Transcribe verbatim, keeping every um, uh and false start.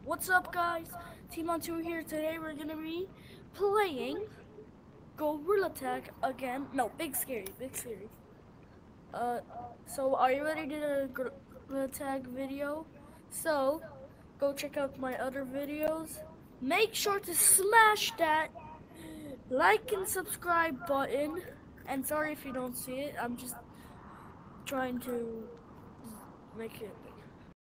What's up, guys? Team on two here. Today we're gonna be playing Gorilla Tag again. No, Big Scary, Big Scary. Uh, so are you ready to do the Gorilla Tag video? So go check out my other videos. Make sure to smash that like and subscribe button. And sorry if you don't see it. I'm just trying to make it